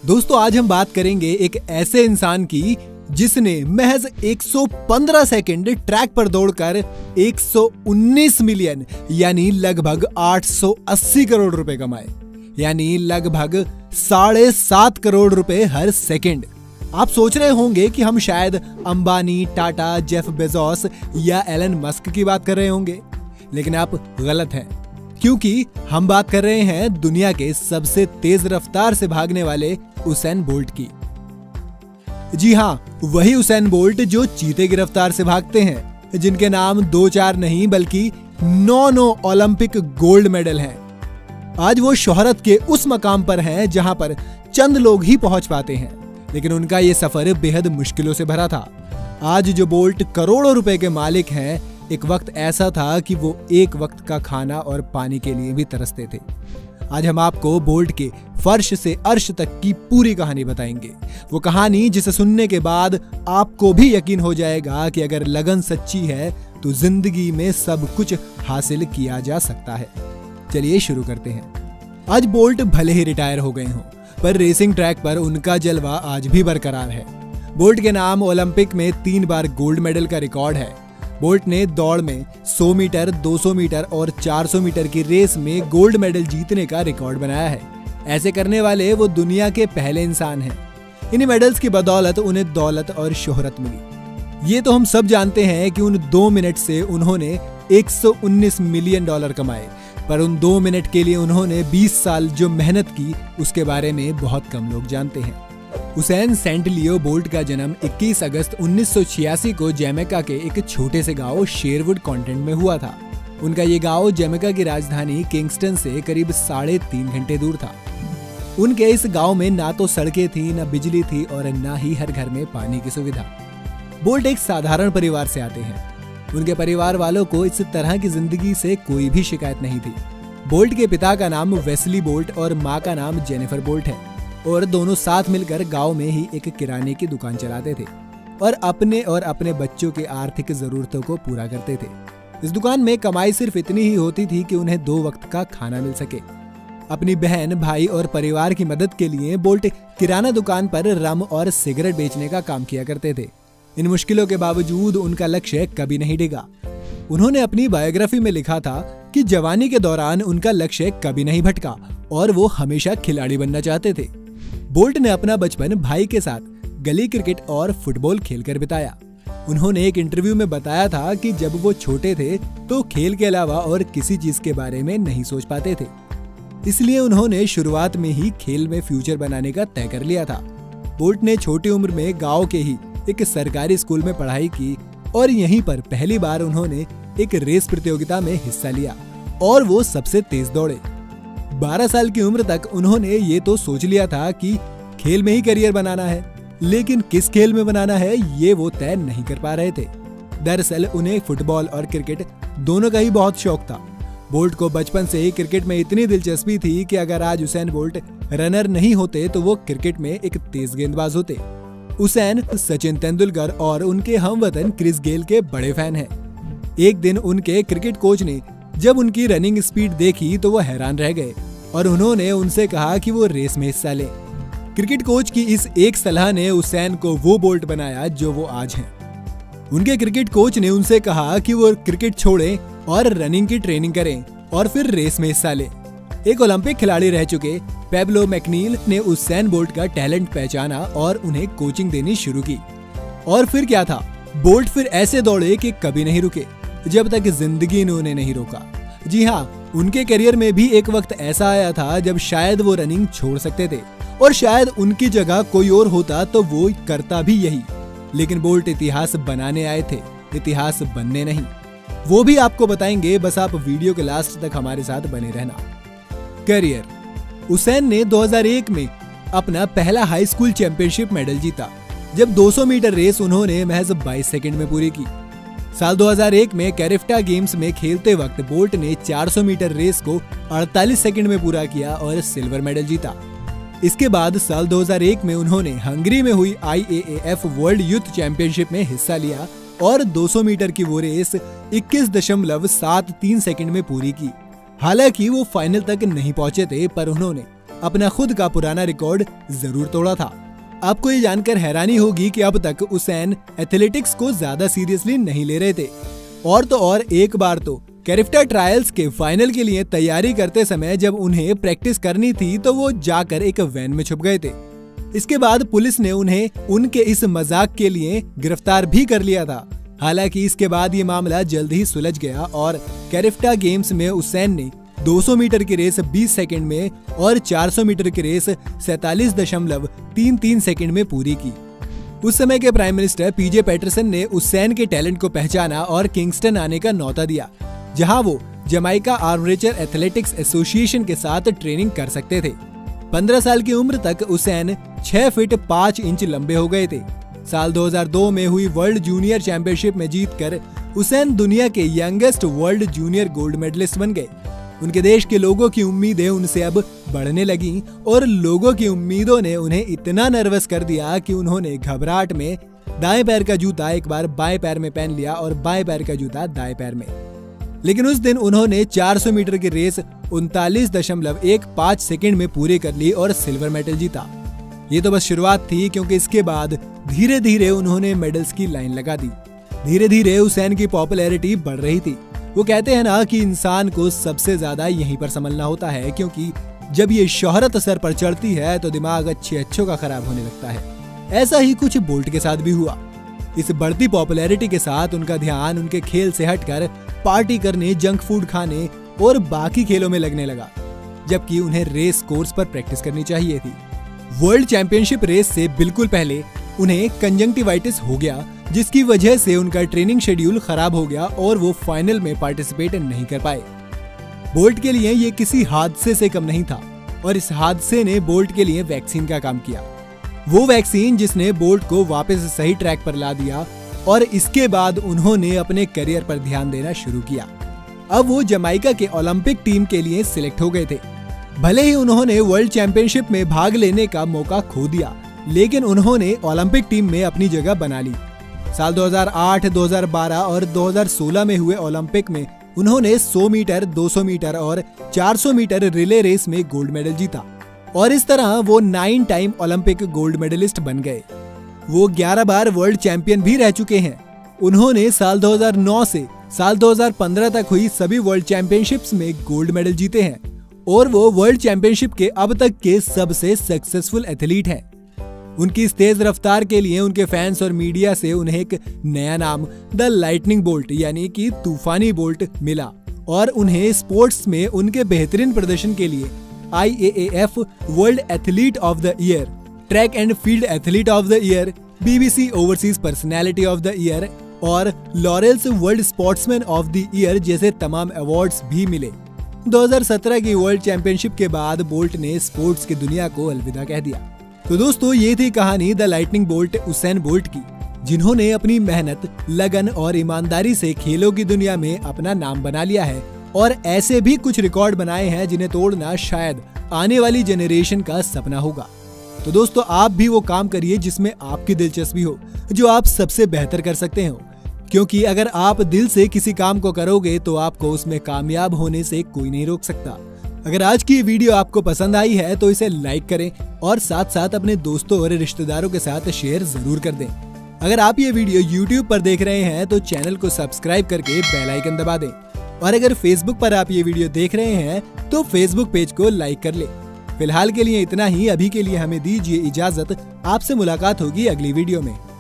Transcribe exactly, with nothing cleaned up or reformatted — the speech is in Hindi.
दोस्तों आज हम बात करेंगे एक ऐसे इंसान की जिसने महज एक सौ पंद्रह सेकंड ट्रैक पर दौड़कर एक सौ उन्नीस मिलियन यानी लगभग आठ सौ अस्सी करोड़ रुपए कमाए, यानी लगभग साढ़े सात करोड़ रुपए हर सेकंड। आप सोच रहे होंगे कि हम शायद अंबानी, टाटा, जेफ बेजोस या एलन मस्क की बात कर रहे होंगे, लेकिन आप गलत हैं, क्योंकि हम बात कर रहे हैं दुनिया के सबसे तेज रफ्तार से भागने वाले उसैन बोल्ट की। जी हाँ, वही उसैन बोल्ट जो चीते की रफ्तार से भागते हैं, जिनके नाम दो चार नहीं बल्कि नौ नौ ओलंपिक गोल्ड मेडल हैं। आज वो शोहरत के उस मकाम पर हैं जहां पर चंद लोग ही पहुंच पाते हैं, लेकिन उनका ये सफर बेहद मुश्किलों से भरा था। आज जो बोल्ट करोड़ों रुपए के मालिक हैं, एक वक्त ऐसा था कि वो एक वक्त का खाना और पानी के लिए भी तरसते थे। आज हम आपको बोल्ट के फर्श से अर्श तक की पूरी कहानी बताएंगे, वो कहानी जिसे सुनने के बाद आपको भी यकीन हो जाएगा कि अगर लगन सच्ची है तो जिंदगी में सब कुछ हासिल किया जा सकता है। चलिए शुरू करते हैं। आज बोल्ट भले ही रिटायर हो गए हों, पर रेसिंग ट्रैक पर उनका जलवा आज भी बरकरार है। बोल्ट के नाम ओलंपिक में तीन बार गोल्ड मेडल का रिकॉर्ड है। बोल्ट ने दौड़ में सौ मीटर, दो सौ मीटर और चार सौ मीटर की रेस में गोल्ड मेडल जीतने का रिकॉर्ड बनाया है। ऐसे करने वाले वो दुनिया के पहले इंसान हैं। इन मेडल्स की बदौलत उन्हें दौलत और शोहरत मिली। ये तो हम सब जानते हैं कि उन दो मिनट से उन्होंने एक सौ उन्नीस मिलियन डॉलर कमाए, पर उन दो मिनट के लिए उन्होंने बीस साल जो मेहनत की उसके बारे में बहुत कम लोग जानते हैं। उसैन सेंट लियो बोल्ट का जन्म इक्कीस अगस्त उन्नीस सौ छियासी को जमैका के एक छोटे से गांव शेरवुड कॉन्टिनेंट में हुआ था। उनका ये गांव जमैका की राजधानी किंगस्टन से करीब साढ़े तीन घंटे दूर था। उनके इस गांव में ना तो सड़कें थी, ना बिजली थी और ना ही हर घर में पानी की सुविधा। बोल्ट एक साधारण परिवार से आते हैं। उनके परिवार वालों को इस तरह की जिंदगी से कोई भी शिकायत नहीं थी। बोल्ट के पिता का नाम वेस्ली बोल्ट और माँ का नाम जेनिफर बोल्ट है, और दोनों साथ मिलकर गांव में ही एक किराने की दुकान चलाते थे और अपने और अपने बच्चों के आर्थिक जरूरतों को पूरा करते थे। इस दुकान में कमाई सिर्फ इतनी ही होती थी कि उन्हें दो वक्त का खाना मिल सके। अपनी बहन, भाई और परिवार की मदद के लिए बोल्ट किराना दुकान पर रम और सिगरेट बेचने का काम किया करते थे। इन मुश्किलों के बावजूद उनका लक्ष्य कभी नहीं डिगा। उन्होंने अपनी बायोग्राफी में लिखा था कि जवानी के दौरान उनका लक्ष्य कभी नहीं भटका और वो हमेशा खिलाड़ी बनना चाहते थे। बोल्ट ने अपना बचपन भाई के साथ गली क्रिकेट और फुटबॉल खेलकर बिताया। उन्होंने एक इंटरव्यू में बताया था कि जब वो छोटे थे तो खेल के अलावा और किसी चीज के बारे में नहीं सोच पाते थे, इसलिए उन्होंने शुरुआत में ही खेल में फ्यूचर बनाने का तय कर लिया था। बोल्ट ने छोटी उम्र में गांव के ही एक सरकारी स्कूल में पढ़ाई की और यहीं पर पहली बार उन्होंने एक रेस प्रतियोगिता में हिस्सा लिया और वो सबसे तेज दौड़े। बारह साल की उम्र तक उन्होंने ये तो सोच लिया था कि खेल में ही करियर बनाना है, लेकिन किस खेल में बनाना है ये वो तय नहीं कर पा रहे थे। दरअसल उन्हें फुटबॉल और क्रिकेट दोनों का ही बहुत शौक था। बोल्ट को बचपन से ही क्रिकेट में इतनी दिलचस्पी थी कि अगर आज उसैन बोल्ट रनर नहीं होते तो वो क्रिकेट में एक तेज गेंदबाज होते। उसैन सचिन तेंदुलकर और उनके हमवतन क्रिस गेल के बड़े फैन हैं। एक दिन उनके क्रिकेट कोच ने जब उनकी रनिंग स्पीड देखी तो वो हैरान रह गए और उन्होंने उनसे कहा कि वो रेस में हिस्सा लें। क्रिकेट कोच की इस एक सलाह ने उसैन को वो बोल्ट बनाया जो वो आज हैं। उनके क्रिकेट कोच ने उनसे कहा कि वो क्रिकेट छोड़ें और रनिंग की ट्रेनिंग करें और फिर रेस में हिस्सा लें। एक ओलंपिक खिलाड़ी रह चुके पेब्लो मैकनील ने उसैन बोल्ट का टैलेंट पहचाना और उन्हें कोचिंग देनी शुरू की। और फिर क्या था, बोल्ट फिर ऐसे दौड़े कि कभी नहीं रुके जब तक जिंदगी ने उन्हें नहीं रोका। जी हाँ, उनके करियर में भी एक वक्त ऐसा आया था जब शायद वो रनिंग छोड़ सकते थे और शायद उनकी जगह कोई और होता तो वो करता भी यही, लेकिन बोल्ट इतिहास बनाने आए थे, इतिहास बनने नहीं। वो भी आपको बताएंगे, बस आप वीडियो के लास्ट तक हमारे साथ बने रहना। करियर। उसैन ने दो हज़ार एक में अपना पहला हाई स्कूल चैंपियनशिप मेडल जीता, जब दो सौ मीटर रेस उन्होंने महज बाईस सेकंड में पूरी की। साल दो हज़ार एक में कैरिफ्टा गेम्स में खेलते वक्त बोल्ट ने चार सौ मीटर रेस को अड़तालीस सेकंड में पूरा किया और सिल्वर मेडल जीता। इसके बाद साल दो हज़ार एक में उन्होंने हंगरी में हुई I A A F world youth championship में हिस्सा लिया और दो सौ मीटर की वो रेस इक्कीस दशमलव सात तीन सेकंड में पूरी की। हालांकि वो फाइनल तक नहीं पहुंचे थे, पर उन्होंने अपना खुद का पुराना रिकॉर्ड जरूर तोड़ा था। आपको ये जानकर हैरानी होगी कि अब तक उसैन एथलेटिक्स को ज्यादा सीरियसली नहीं ले रहे थे। और तो और एक बार तो कैरिफ्टा ट्रायल्स के फाइनल के लिए तैयारी करते समय जब उन्हें प्रैक्टिस करनी थी तो वो जाकर एक वैन में छुप गए थे। इसके बाद पुलिस ने उन्हें उनके इस मजाक के लिए गिरफ्तार भी कर लिया था। हालांकि इसके बाद ये मामला जल्द ही सुलझ गया और कैरिफ्टा गेम्स में उसैन ने दो सौ मीटर की रेस बीस सेकंड में और चार सौ मीटर की रेस सैतालीस दशमलव तीन तीन सेकंड में पूरी की। उस समय के प्राइम मिनिस्टर पीजे पैटरसन ने उसैन के टैलेंट को पहचाना और किंगस्टन आने का न्योता दिया, जहां वो जमाइका आर्मरेचर एथलेटिक्स एसोसिएशन के साथ ट्रेनिंग कर सकते थे। पंद्रह साल की उम्र तक उसैन छह फीट पाँच इंच लंबे हो गए थे। साल दो हज़ार दो में हुई वर्ल्ड जूनियर चैंपियनशिप में जीतकर उसैन दुनिया के youngest world junior gold medallist बन गए। उनके देश के लोगों की उम्मीदें उनसे अब बढ़ने लगीं और लोगों की उम्मीदों ने उन्हें इतना नर्वस कर दिया कि उन्होंने घबराहट में दाएं पैर का जूता एक बार बाएं पैर में पहन लिया और बाएं पैर का जूता दाएं पैर में। लेकिन उस दिन उन्होंने चार सौ मीटर की रेस उनतालीस दशमलव एक पाँच सेकंड में पूरी कर ली और सिल्वर मेडल जीता। ये तो बस शुरुआत थी, क्योंकि इसके बाद धीरे धीरे उन्होंने मेडल्स की लाइन लगा दी। धीरे धीरे उसैन की पॉपुलैरिटी बढ़ रही थी। वो कहते हैं ना कि इंसान को सबसे ज्यादा यहीं पर संभलना होता है, क्योंकि जब ये शोहरत सर पर चढ़ती है तो दिमाग अच्छे अच्छों का खराब होने लगता है। ऐसा ही कुछ बोल्ट के साथ भी हुआ। इस बढ़ती पॉपुलैरिटी के साथ उनका ध्यान उनके खेल से हटकर पार्टी करने, जंक फूड खाने और बाकी खेलों में लगने लगा, जबकि उन्हें रेस कोर्स पर प्रैक्टिस करनी चाहिए थी। वर्ल्ड चैंपियनशिप रेस से बिल्कुल पहले उन्हें कंजंक्टिवाइटिस हो गया, जिसकी वजह से उनका ट्रेनिंग शेड्यूल खराब हो गया और वो फाइनल में पार्टिसिपेट नहीं कर पाए। बोल्ट के लिए ये किसी हादसे से कम नहीं था और इस हादसे ने बोल्ट के लिए वैक्सीन का काम किया। वो वैक्सीन जिसने बोल्ट को वापस सही ट्रैक पर ला दिया और इसके बाद उन्होंने अपने करियर पर ध्यान देना शुरू किया। अब वो जमाइका के ओलंपिक टीम के लिए सिलेक्ट हो गए थे। भले ही उन्होंने वर्ल्ड चैंपियनशिप में भाग लेने का मौका खो दिया, लेकिन उन्होंने ओलंपिक टीम में अपनी जगह बना ली। साल दो हज़ार आठ, दो हज़ार बारह और दो हज़ार सोलह में हुए ओलंपिक में उन्होंने सौ मीटर, दो सौ मीटर और चार सौ मीटर रिले रेस में गोल्ड मेडल जीता और इस तरह वो nine time Olympic gold medallist बन गए। वो ग्यारह बार वर्ल्ड चैंपियन भी रह चुके हैं। उन्होंने साल दो हज़ार नौ से साल दो हज़ार पंद्रह तक हुई सभी वर्ल्ड चैंपियनशिप्स में गोल्ड मेडल जीते हैं और वो वर्ल्ड चैंपियनशिप के अब तक के सबसे सक्सेसफुल एथलीट हैं। उनकी इस तेज रफ्तार के लिए उनके फैंस और मीडिया से उन्हें एक नया नाम द लाइटनिंग बोल्ट यानी कि तूफानी बोल्ट मिला और उन्हें स्पोर्ट्स में उनके बेहतरीन प्रदर्शन के लिए I A A F world athlete of the year, track and field athlete of the year, B B C overseas personality of the year और Laureus world sportsman of the year जैसे तमाम अवार्ड्स भी मिले। दो हज़ार सत्रह की वर्ल्ड चैंपियनशिप के बाद बोल्ट ने स्पोर्ट्स की दुनिया को अलविदा कह दिया। तो दोस्तों, ये थी कहानी the lightning Bolt Usain Bolt की, जिन्होंने अपनी मेहनत, लगन और ईमानदारी से खेलों की दुनिया में अपना नाम बना लिया है और ऐसे भी कुछ रिकॉर्ड बनाए हैं जिन्हें तोड़ना शायद आने वाली जनरेशन का सपना होगा। तो दोस्तों, आप भी वो काम करिए जिसमें आपकी दिलचस्पी हो, जो आप सबसे बेहतर कर सकते हो, क्योंकि अगर आप दिल से किसी काम को करोगे तो आपको उसमें कामयाब होने से कोई नहीं रोक सकता। अगर आज की ये वीडियो आपको पसंद आई है तो इसे लाइक करें और साथ साथ अपने दोस्तों और रिश्तेदारों के साथ शेयर जरूर कर दें। अगर आप ये वीडियो यूट्यूब पर देख रहे हैं तो चैनल को सब्सक्राइब करके बेल आइकन दबा दें और अगर फेसबुक पर आप ये वीडियो देख रहे हैं तो फेसबुक पेज को लाइक कर लें। फिलहाल के लिए इतना ही। अभी के लिए हमें दीजिए इजाजत। आपसे मुलाकात होगी अगली वीडियो में।